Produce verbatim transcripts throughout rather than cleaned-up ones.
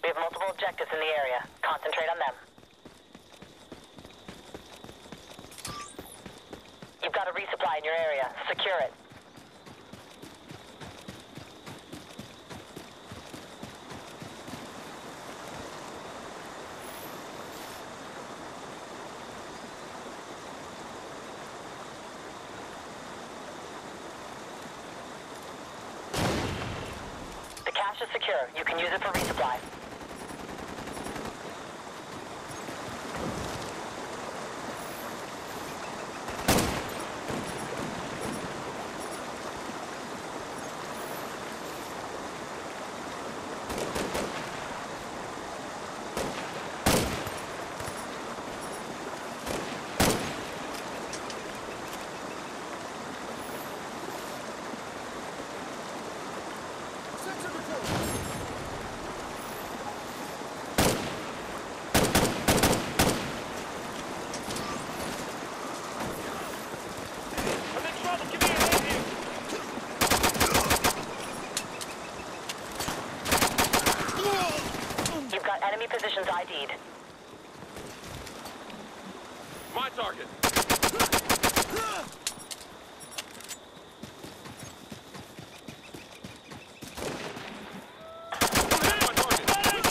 We have multiple objectives in the area. Concentrate on them. You've got a resupply in your area. Secure it. The cache is secure. You can use it for resupply. Enemy positions I D'd. My target. My target.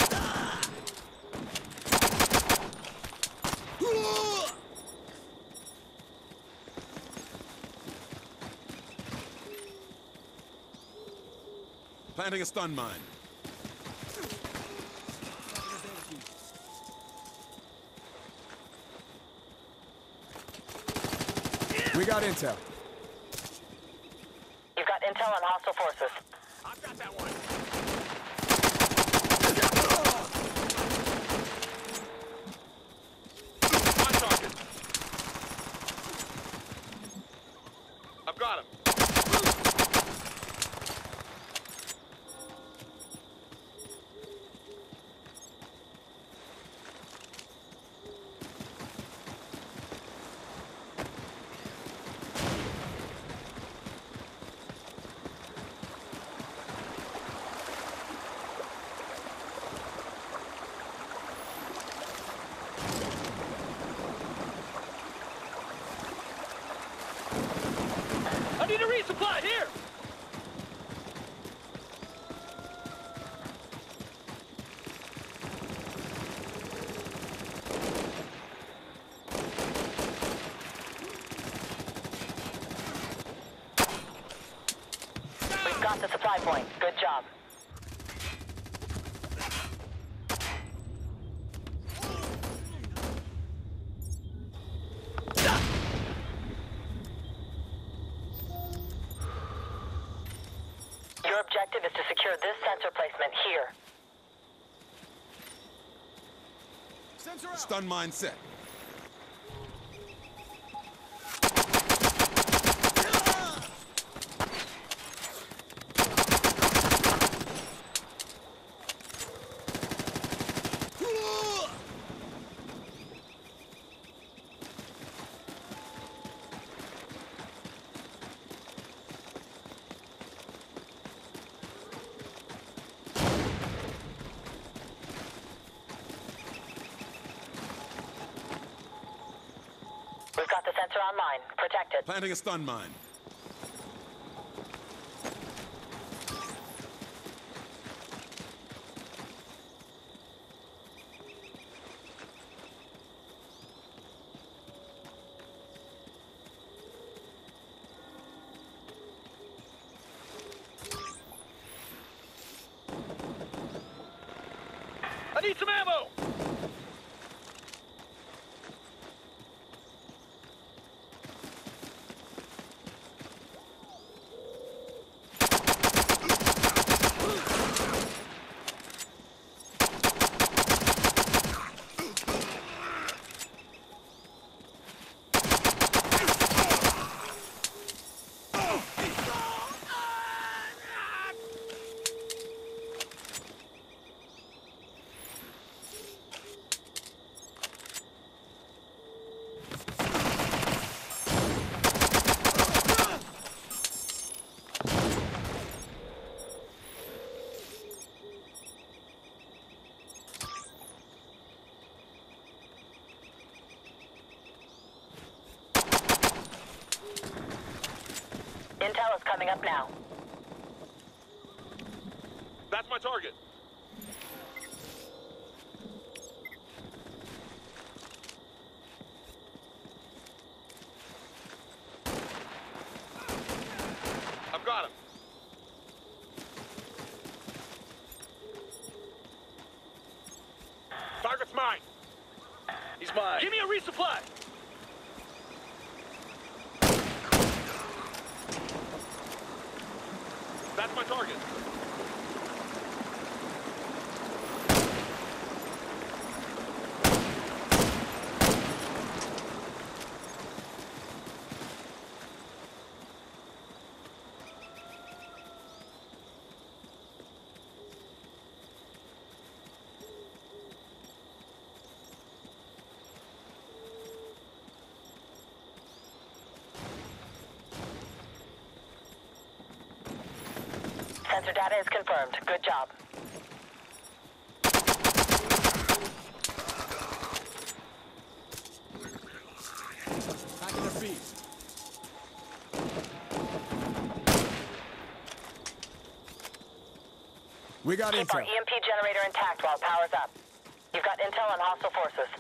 Planting a stun mine. We got intel. You've got intel on hostile forces. I've got that one. My target. I've got him. I need a resupply here! We've got the supply point. Good job. Your objective is to secure this sensor placement here. Sensor out. Stun mine set. We've got the sensor online. Protect it. Planting a stun mine. I need some ammo! is coming up now. That's my target. I've got him. Target's mine. He's mine. Give me a resupply. That's my target. Sensor data is confirmed. Good job. Packing their feet. We got Keep our intel. E M P generator intact while it powers up. You've got intel on hostile forces.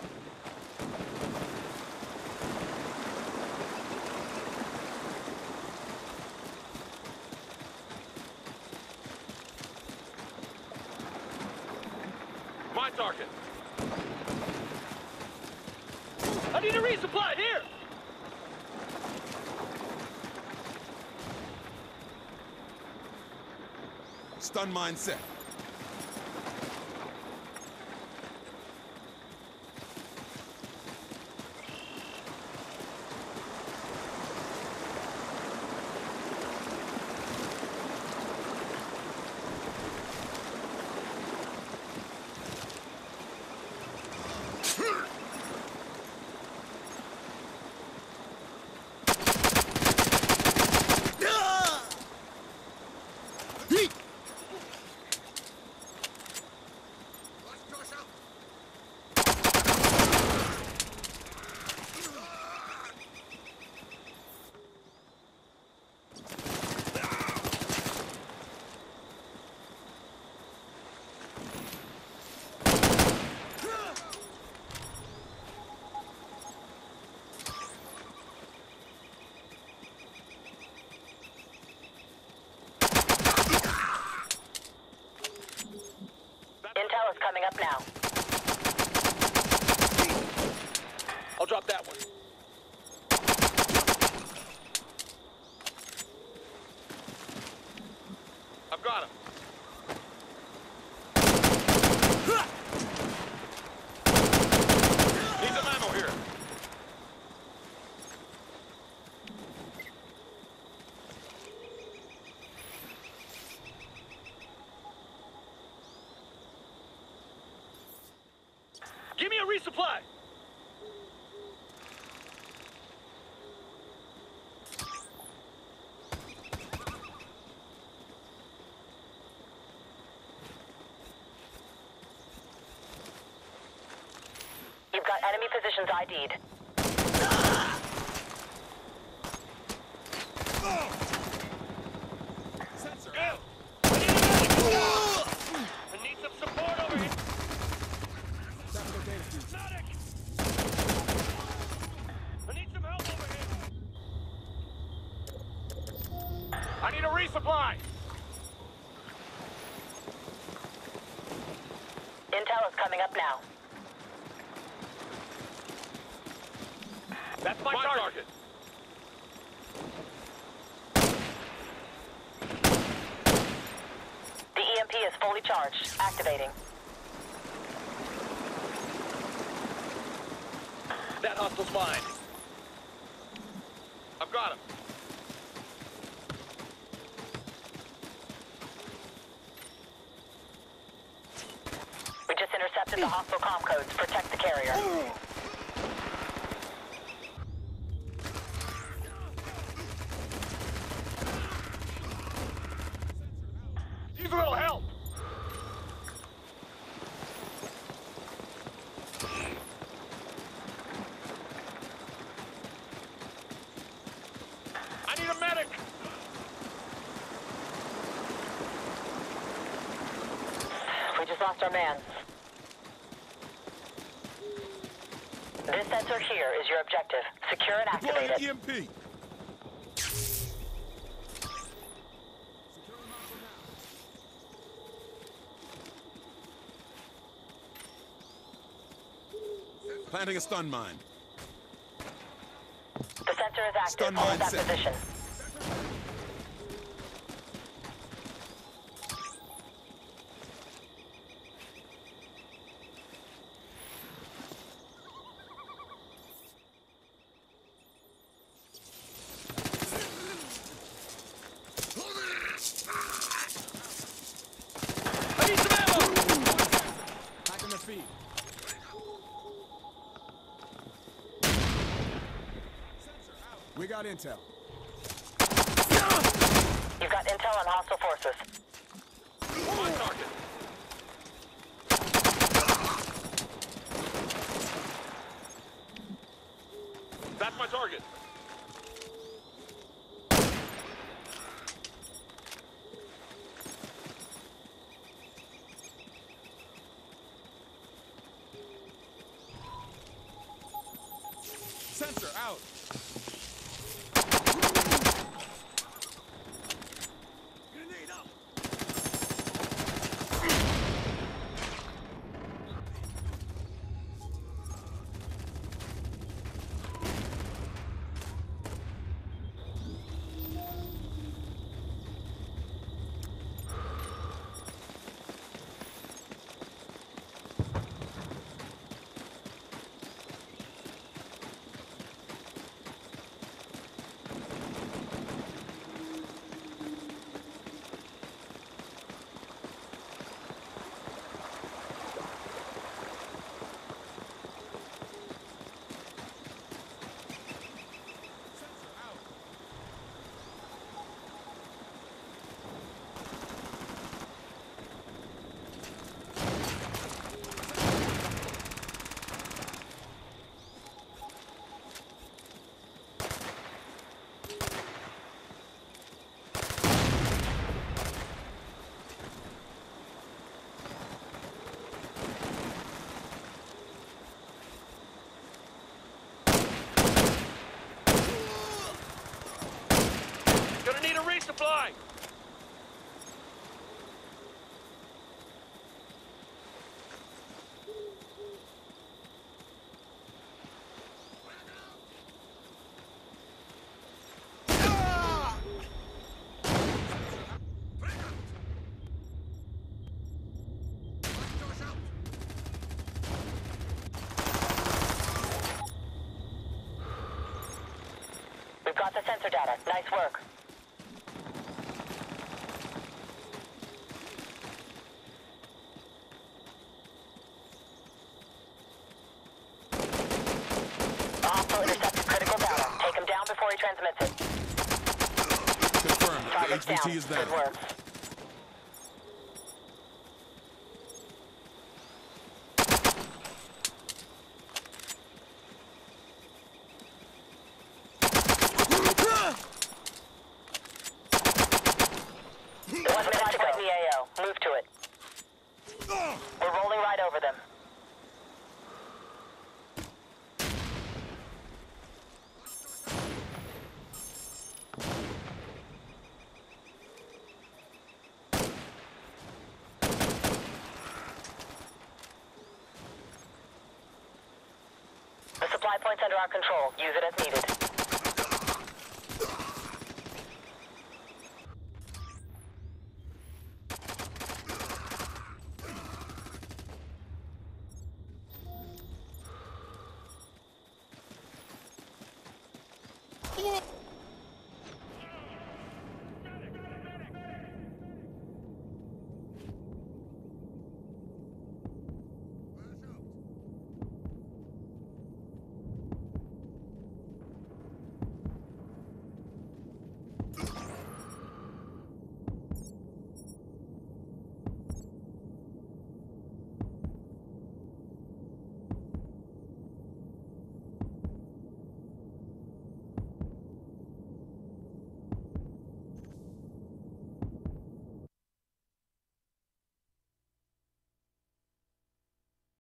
My target. I need a resupply here. Stun mine set. Intel is coming up now. I'll drop that one. I've got him. Need some ammo here. Give me a resupply. You've got enemy positions I D'd. Sensor Go. out. I need some support over here. Tactical data feed. Medic. I need some help over here. I need a resupply. Intel is coming up now. That's my, my target. target. The E M P is fully charged. Activating. That hostile's mine. I've got him. We just intercepted the hostile comm codes. Protect the carrier. Needs a little help. I need a medic. just lost our man. This sensor here is your objective. Secure and activate Deploying it. E M P. Planting a stun mine. The sensor is active. Stun Hold mine that set. position. I need some ammo! Packing the feed. We got intel. You've got intel on hostile forces. My target. That's my target. Sensor out. Grenade up. Gonna need a resupply! We've got the sensor data. Nice work. The hostile intercepted critical data. Take him down before he transmits it. Confirmed. The Target's H V T down. is there. Good work. One minute to go in the A O. Move to it. We're rolling right over them. The supply point's under our control. Use it as needed. Whoa!